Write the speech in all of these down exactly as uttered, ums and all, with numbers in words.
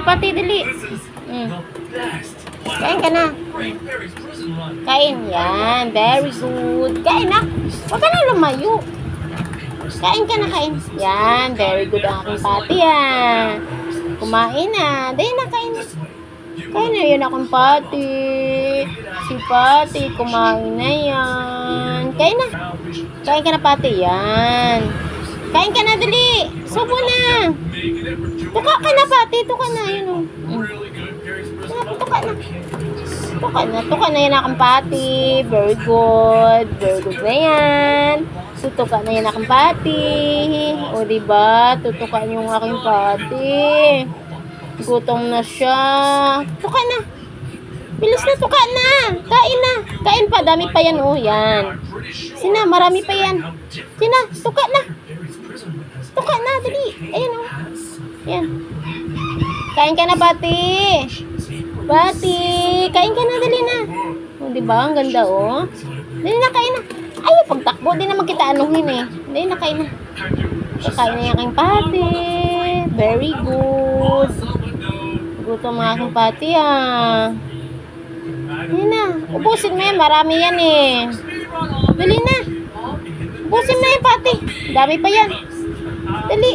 na, Pati, dali. Mm. Kain ka na. Kain. Yan. Very good. Kain na. Huwag ka na lumayo. Kain ka na, kain. Yan. Very good ang aking Pati, ah. Kumain na. Dahil na, kain na. Kain na yun akong Pati. Si Pati, kumain na yan. Kain na. Kain ka na, Pati. Yan. Kain ka na, dali. Subo na. Tuka ka na, Pati. Tuka na. Yun, oh. Mm. Tuka na. Tuka na. Tuka na yan akong Pati. Very good. Very good na yan. Tutuka na yan akong Pati. O, diba? Tutuka yung aking Pati. Gutom na siya. Tuka na. Bilis na, tuka na. Kain na. Kain pa. Dami pa yan, oh. Yan. Sina, marami pa yan. Sina, tuka na. Tuka na, dali. Ayan, oh. Yan. Kain ka na, Pati. Pati. Kain ka na, dali na. O, diba? Ang ganda, oh. Dali na, kain na. Ay, pagtakbo. Di naman kita anuhin, eh. Dali na, kain na. Kain na yung aking Pati. Very good. Gutom ang aking Pati, ah. Dali na. Ubusin mo yan. Marami yan, eh. Dali na. Ubusin mo yan, Pati. Dami pa yan. Dali.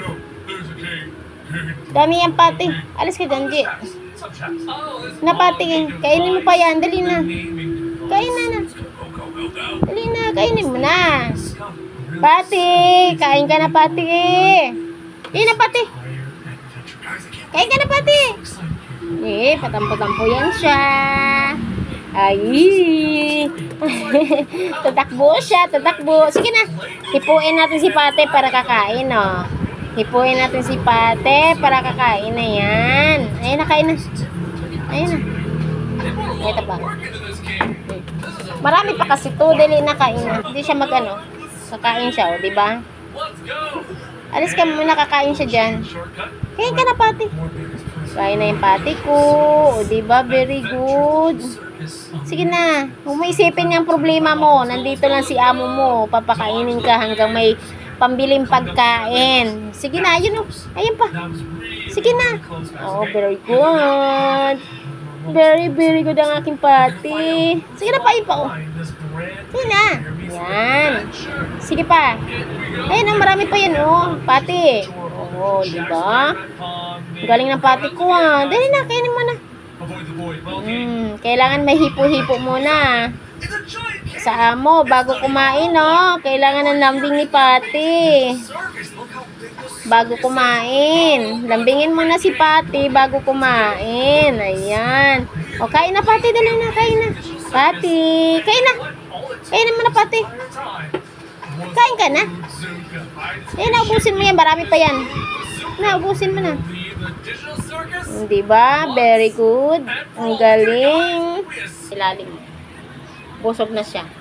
Dami yan, Pati. Alis ka dyan, G. Na, Pati. Kainin mo pa yan. Dali na. Kain na na. Dali na. Kainin mo na. Pati. Kain ka na, Pati. Dali na, Pati. Kain ka na, Pati. Eh, patampo-tampo yan siya. Ay. Tatakbo siya. Tatakbo. Sige na. Hipuin natin si Pati para kakain, oh. Hipuin natin si Pati para kakain na yan. Ayun na, kain na. Ayun na. Ito pa. Marami pa kasi to. Dali na, kain na. Hindi siya mag-ano. Kakain siya, oh. Diba? Alis ka muna, kakain siya dyan. Kain ka na, Pati. Kain na yung Pati ko. O, diba? Very good. Sige na. Huwag mo isipin yung problema mo. Nandito lang si amo mo. Papakainin ka hanggang may pambiling pagkain. Sige na. Ayun o. Ayun pa. Sige na. Oh, very good. Very, very good ang aking Pati. Sige na pa. Ayun pa o. Sige na. Yan. Sige pa. Ayun o. Marami pa yan o. Pati. Oo, diba? Galing ng Pati ko, ah. Dali na, kainin mo na. Hmm, kailangan may hipo-hipo muna. Sa amo, bago kumain, no? Kailangan ng lambing ni Pati. Bago kumain. Lambingin muna si Pati bago kumain. Ayan. O, kain na, Pati. Dali na, kain na. Pati. Kain na. Kain mo na, Pati. Kain ka na. Ayan, naubusin mo yan. Marami pa yan. Naubusin mo na. Diba? Very good. Ang galing. Ilalim. Busog na siya.